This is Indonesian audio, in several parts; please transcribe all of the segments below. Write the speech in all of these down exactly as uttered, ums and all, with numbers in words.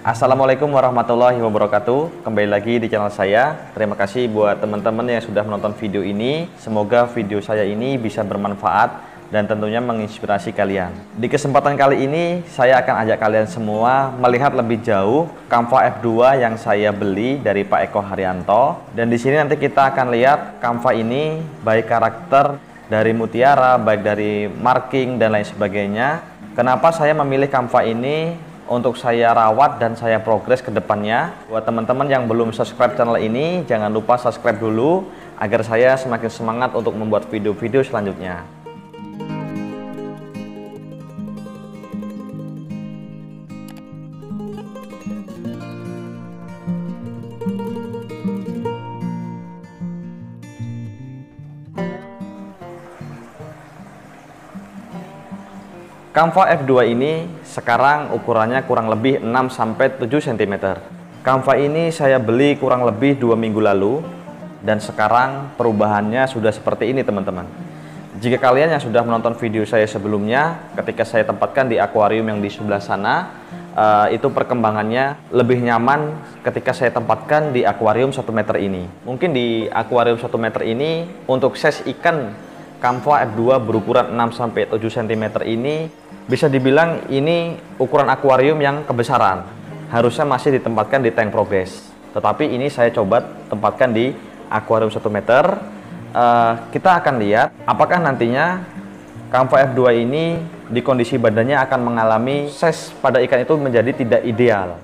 Assalamualaikum warahmatullahi wabarakatuh. Kembali lagi di channel saya. Terima kasih buat teman-teman yang sudah menonton video ini. Semoga video saya ini bisa bermanfaat dan tentunya menginspirasi kalian. Di kesempatan kali ini saya akan ajak kalian semua melihat lebih jauh Canva F dua yang saya beli dari Pak Eko Haryanto. Dan di sini nanti kita akan lihat Canva ini baik karakter dari mutiara, baik dari marking dan lain sebagainya. Kenapa saya memilih Canva ini untuk saya rawat dan saya progres ke depannya. Buat teman-teman yang belum subscribe channel ini, jangan lupa subscribe dulu agar saya semakin semangat untuk membuat video-video selanjutnya. Canva F dua ini sekarang ukurannya kurang lebih enam sampai tujuh sentimeter. Canva ini saya beli kurang lebih dua minggu lalu dan sekarang perubahannya sudah seperti ini teman-teman. Jika kalian yang sudah menonton video saya sebelumnya, ketika saya tempatkan di akuarium yang di sebelah sana, uh, itu perkembangannya lebih nyaman ketika saya tempatkan di akuarium satu meter ini. Mungkin di akuarium satu meter ini untuk size ikan Canva F dua berukuran enam sampai tujuh sentimeter ini bisa dibilang ini ukuran akuarium yang kebesaran. Harusnya masih ditempatkan di tank progress. Tetapi ini saya coba tempatkan di akuarium satu meter. Uh, kita akan lihat apakah nantinya Canva F dua ini di kondisi badannya akan mengalami size pada ikan itu menjadi tidak ideal.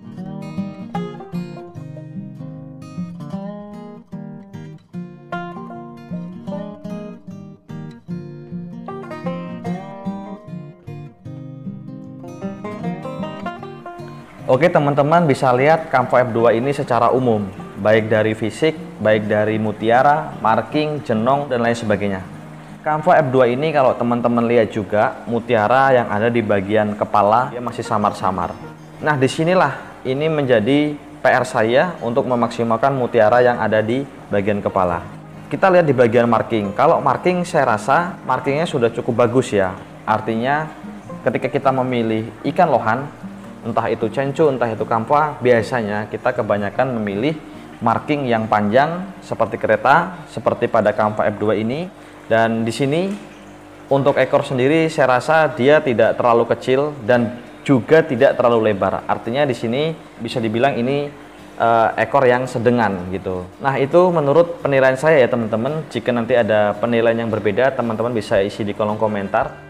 Oke teman-teman, bisa lihat Canva F dua ini secara umum, baik dari fisik, baik dari mutiara, marking, jenong, dan lain sebagainya. Canva F dua ini kalau teman-teman lihat juga, mutiara yang ada di bagian kepala dia masih samar-samar. Nah disinilah ini menjadi P R saya untuk memaksimalkan mutiara yang ada di bagian kepala. Kita lihat di bagian marking. Kalau marking saya rasa markingnya sudah cukup bagus ya. Artinya ketika kita memilih ikan lohan, entah itu cencu, entah itu Canva, biasanya kita kebanyakan memilih marking yang panjang seperti kereta, seperti pada Canva F dua ini. Dan di sini untuk ekor sendiri saya rasa dia tidak terlalu kecil dan juga tidak terlalu lebar. Artinya di sini bisa dibilang ini uh, ekor yang sedengan gitu. Nah itu menurut penilaian saya ya teman-teman. Jika nanti ada penilaian yang berbeda, teman-teman bisa isi di kolom komentar.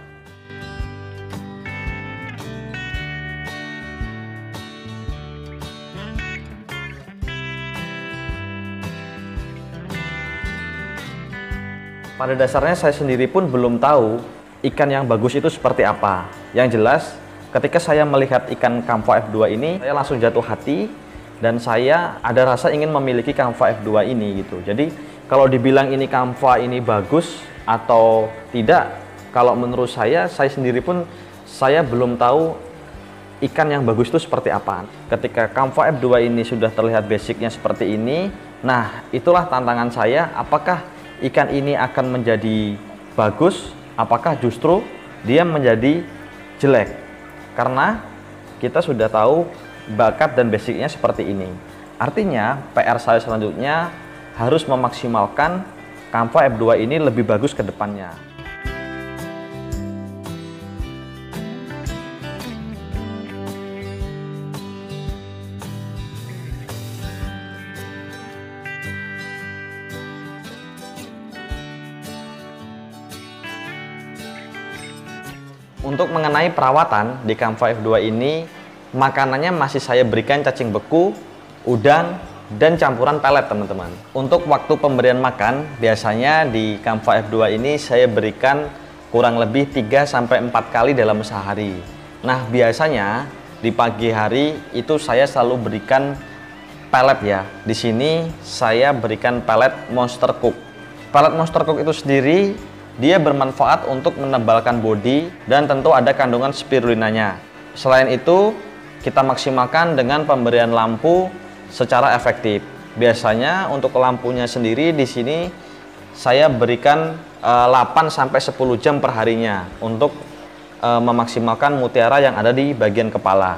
Pada dasarnya saya sendiri pun belum tahu ikan yang bagus itu seperti apa. Yang jelas ketika saya melihat ikan Canva F dua ini, saya langsung jatuh hati dan saya ada rasa ingin memiliki Canva F dua ini gitu. Jadi kalau dibilang ini Canva ini bagus atau tidak, kalau menurut saya, saya sendiri pun saya belum tahu ikan yang bagus itu seperti apa. Ketika Canva F dua ini sudah terlihat basicnya seperti ini, nah itulah tantangan saya, apakah ikan ini akan menjadi bagus, apakah justru dia menjadi jelek? Karena kita sudah tahu bakat dan basicnya seperti ini. Artinya P R saya selanjutnya harus memaksimalkan Canva F dua ini lebih bagus ke depannya. Untuk mengenai perawatan di Canva F dua ini, makanannya masih saya berikan cacing beku, udang, dan campuran pelet teman-teman. Untuk waktu pemberian makan, biasanya di Canva F dua ini saya berikan kurang lebih tiga sampai empat kali dalam sehari. Nah biasanya di pagi hari itu saya selalu berikan pelet ya. Di sini saya berikan pelet Monster Cook. Pelet Monster Cook itu sendiri dia bermanfaat untuk menebalkan bodi dan tentu ada kandungan spirulinanya. Selain itu, kita maksimalkan dengan pemberian lampu secara efektif. Biasanya untuk lampunya sendiri di sini saya berikan e, delapan sampai sepuluh jam per harinya untuk e, memaksimalkan mutiara yang ada di bagian kepala.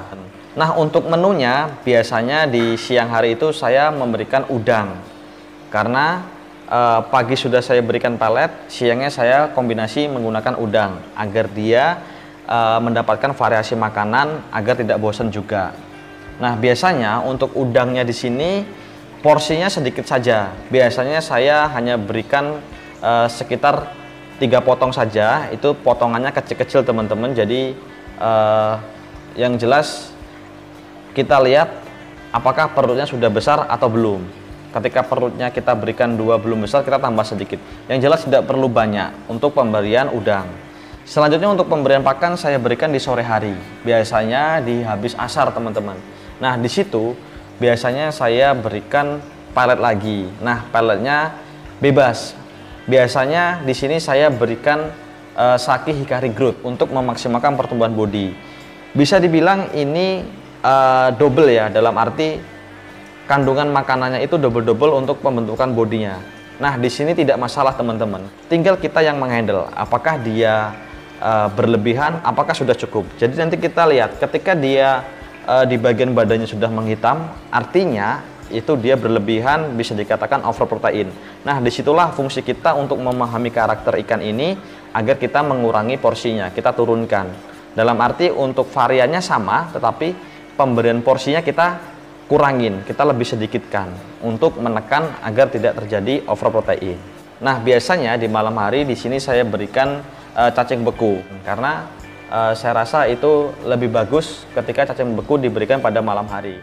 Nah, untuk menunya biasanya di siang hari itu saya memberikan udang. Karena eh, pagi sudah saya berikan pelet, siangnya saya kombinasi menggunakan udang agar dia eh, mendapatkan variasi makanan agar tidak bosan juga. Nah, biasanya untuk udangnya di sini porsinya sedikit saja. Biasanya saya hanya berikan eh, sekitar tiga potong saja. Itu potongannya kecil-kecil teman-teman. Jadi eh, yang jelas kita lihat apakah perutnya sudah besar atau belum. Ketika perutnya kita berikan dua belum besar, kita tambah sedikit. Yang jelas tidak perlu banyak untuk pemberian udang. Selanjutnya untuk pemberian pakan saya berikan di sore hari. Biasanya di habis asar teman-teman. Nah, di situ biasanya saya berikan pelet lagi. Nah, peletnya bebas. Biasanya di sini saya berikan uh, Saki Hikari Growth untuk memaksimalkan pertumbuhan bodi. Bisa dibilang ini Uh, double ya, dalam arti kandungan makanannya itu double-double untuk pembentukan bodinya. Nah, di sini tidak masalah teman-teman. Tinggal kita yang menghandle apakah dia uh, berlebihan, apakah sudah cukup. Jadi nanti kita lihat ketika dia uh, di bagian badannya sudah menghitam, artinya itu dia berlebihan, bisa dikatakan over protein. Nah, disitulah fungsi kita untuk memahami karakter ikan ini agar kita mengurangi porsinya, kita turunkan. Dalam arti untuk variannya sama, tetapi pemberian porsinya kita kurangin, kita lebih sedikitkan untuk menekan agar tidak terjadi over protein. Nah, biasanya di malam hari di sini saya berikan uh, cacing beku karena uh, saya rasa itu lebih bagus ketika cacing beku diberikan pada malam hari.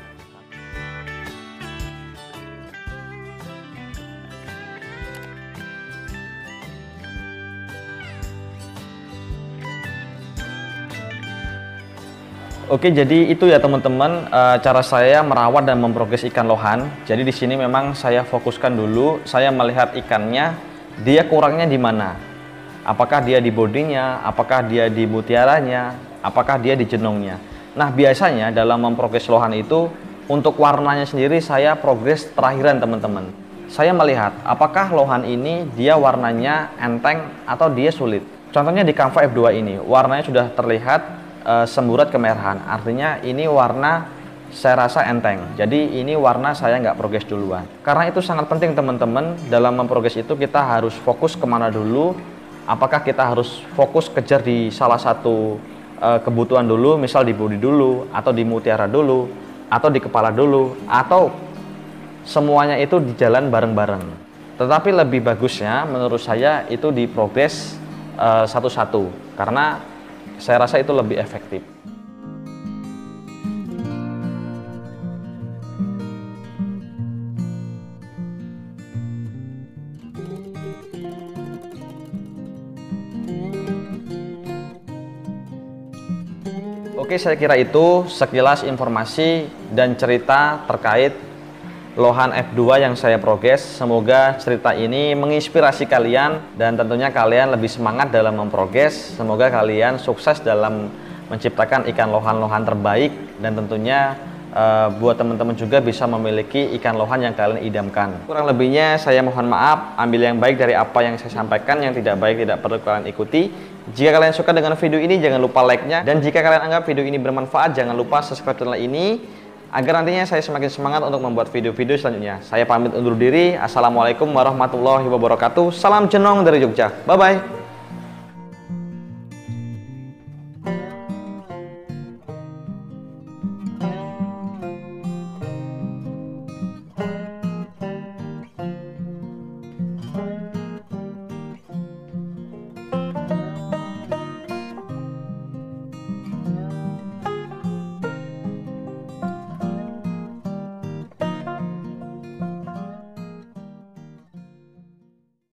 Oke, jadi itu ya teman-teman e, cara saya merawat dan memprogres ikan lohan. Jadi di sini memang saya fokuskan dulu, saya melihat ikannya, dia kurangnya di mana? Apakah dia di bodinya, apakah dia di mutiaranya, apakah dia di jenongnya. Nah, biasanya dalam memprogres lohan itu untuk warnanya sendiri saya progres terakhiran teman-teman. Saya melihat apakah lohan ini dia warnanya enteng atau dia sulit. Contohnya di Canva F dua ini, warnanya sudah terlihat semburat kemerahan, artinya ini warna saya rasa enteng. Jadi ini warna saya nggak progres duluan. Karena itu sangat penting teman-teman, dalam memprogres itu kita harus fokus kemana dulu. Apakah kita harus fokus kejar di salah satu e, kebutuhan dulu, misal di bodi dulu, atau di mutiara dulu, atau di kepala dulu, atau semuanya itu di jalan bareng-bareng. Tetapi lebih bagusnya menurut saya itu di progres e, satu-satu, karena saya rasa itu lebih efektif. Oke, saya kira itu sekilas informasi dan cerita terkait lohan F dua yang saya progres. Semoga cerita ini menginspirasi kalian dan tentunya kalian lebih semangat dalam memprogres. Semoga kalian sukses dalam menciptakan ikan lohan-lohan terbaik dan tentunya uh, buat teman-teman juga bisa memiliki ikan lohan yang kalian idamkan. Kurang lebihnya saya mohon maaf, ambil yang baik dari apa yang saya sampaikan, yang tidak baik tidak perlu kalian ikuti. Jika kalian suka dengan video ini jangan lupa like-nya, dan jika kalian anggap video ini bermanfaat jangan lupa subscribe channel ini agar nantinya saya semakin semangat untuk membuat video-video selanjutnya. Saya pamit undur diri. Assalamualaikum warahmatullahi wabarakatuh. Salam jenong dari Jogja. Bye-bye.